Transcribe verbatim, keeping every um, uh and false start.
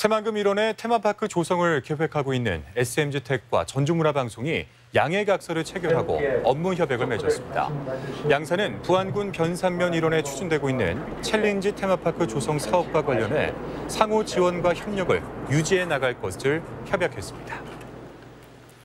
새만금 일원의 테마파크 조성을 계획하고 있는 에스엠지텍과 전주문화방송이 양해각서를 체결하고 업무 협약을 맺었습니다. 양사는 부안군 변산면 일원에 추진되고 있는 챌린지 테마파크 조성 사업과 관련해 상호 지원과 협력을 유지해 나갈 것을 협약했습니다.